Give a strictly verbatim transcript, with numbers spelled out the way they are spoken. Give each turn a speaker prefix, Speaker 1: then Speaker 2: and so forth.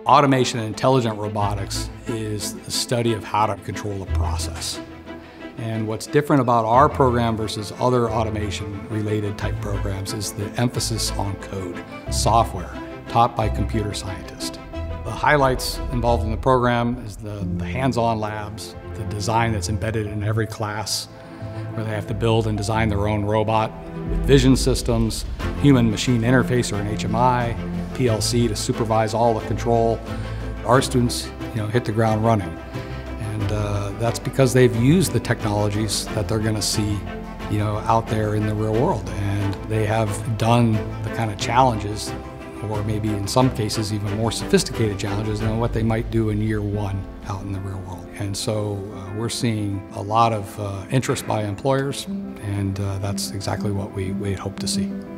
Speaker 1: Automation and intelligent robotics is the study of how to control a process. And what's different about our program versus other automation-related type programs is the emphasis on code, software, taught by computer scientists. The highlights involved in the program is the, the hands-on labs, the design that's embedded in every class, where they have to build and design their own robot with vision systems, human-machine interface or an H M I, P L C to supervise all the control. Our students, you know, hit the ground running. And uh, that's because they've used the technologies that they're going to see, you know, out there in the real world. And they have done the kind of challenges, or maybe in some cases even more sophisticated challenges than what they might do in year one out in the real world. And so uh, we're seeing a lot of uh, interest by employers, and uh, that's exactly what we, we hope to see.